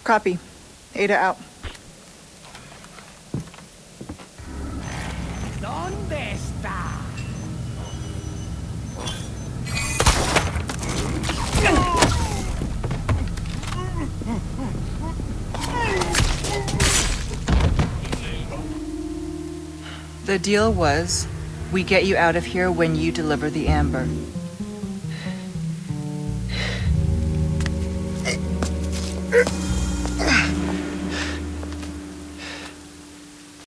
Copy. Ada out. ¿Dónde está? The deal was, we get you out of here when you deliver the amber.